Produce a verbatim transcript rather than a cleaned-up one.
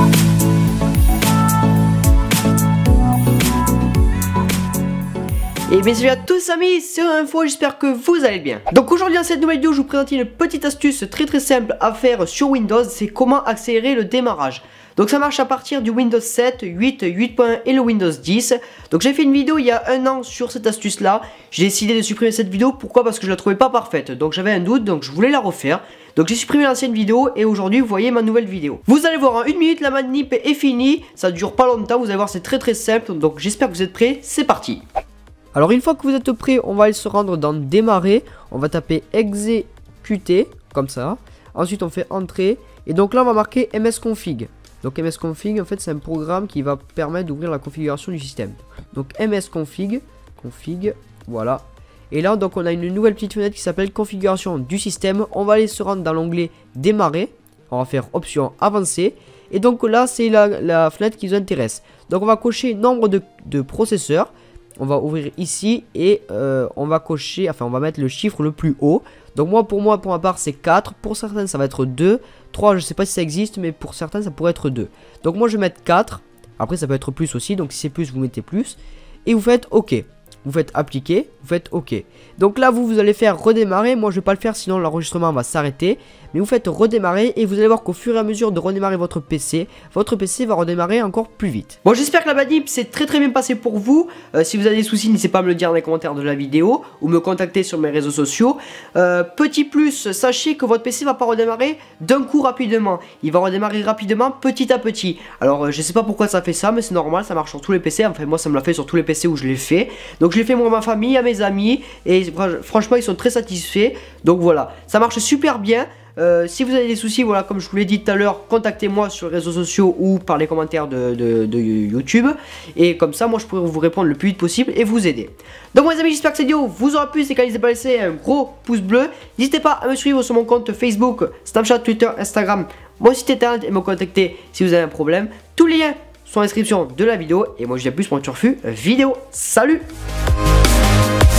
Et bien salut à tous amis, c'est Info, j'espère que vous allez bien. Donc aujourd'hui dans cette nouvelle vidéo, je vous présente une petite astuce très très simple à faire sur Windows, c'est comment accélérer le démarrage. Donc ça marche à partir du Windows sept, huit, huit point un et le Windows dix. Donc j'ai fait une vidéo il y a un an sur cette astuce là. J'ai décidé de supprimer cette vidéo, pourquoi? Parce que je la trouvais pas parfaite. Donc j'avais un doute, donc je voulais la refaire. Donc j'ai supprimé l'ancienne vidéo et aujourd'hui vous voyez ma nouvelle vidéo. Vous allez voir en une minute la manip est finie, ça dure pas longtemps, vous allez voir c'est très très simple. Donc j'espère que vous êtes prêts, c'est parti. Alors une fois que vous êtes prêts, on va aller se rendre dans démarrer. On va taper exécuter, comme ça. Ensuite on fait entrée. Et donc là on va marquer msconfig. Donc msconfig en fait c'est un programme qui va permettre d'ouvrir la configuration du système. Donc msconfig, config, voilà. Et là donc on a une nouvelle petite fenêtre qui s'appelle configuration du système. On va aller se rendre dans l'onglet démarrer. On va faire option avancée. Et donc là c'est la, la fenêtre qui nous intéresse. Donc on va cocher nombre de, de processeurs. On va ouvrir ici et euh, on va cocher, enfin on va mettre le chiffre le plus haut. Donc moi pour moi pour ma part c'est quatre, pour certains ça va être deux, trois je sais pas si ça existe mais pour certains ça pourrait être deux. Donc moi je vais mettre quatre, après ça peut être plus aussi, donc si c'est plus vous mettez plus. Et vous faites OK, vous faites appliquer, vous faites OK. Donc là vous, vous allez faire redémarrer, moi je vais pas le faire sinon l'enregistrement va s'arrêter. Mais vous faites redémarrer et vous allez voir qu'au fur et à mesure de redémarrer votre P C, votre P C va redémarrer encore plus vite. Bon j'espère que la manip s'est très très bien passée pour vous. euh, Si vous avez des soucis n'hésitez pas à me le dire dans les commentaires de la vidéo ou me contacter sur mes réseaux sociaux. euh, Petit plus, sachez que votre P C va pas redémarrer d'un coup rapidement. Il va redémarrer rapidement petit à petit. Alors euh, je sais pas pourquoi ça fait ça mais c'est normal, ça marche sur tous les P C. Enfin moi ça me l'a fait sur tous les P C où je l'ai fait. Donc je l'ai fait moi à ma famille, à mes amis. Et franchement ils sont très satisfaits. Donc voilà, ça marche super bien. Euh, si vous avez des soucis, voilà, comme je vous l'ai dit tout à l'heure, contactez-moi sur les réseaux sociaux ou par les commentaires de, de, de YouTube. Et comme ça, moi je pourrai vous répondre le plus vite possible et vous aider. Donc, mes amis, j'espère que cette vidéo vous aura plu. C'est qu'à n'hésitez pas à laisser un gros pouce bleu. N'hésitez pas à me suivre sur mon compte Facebook, Snapchat, Twitter, Instagram, mon site internet et me contacter si vous avez un problème. Tous les liens sont en description de la vidéo. Et moi, je dis à plus pour un turfu vidéo. Salut!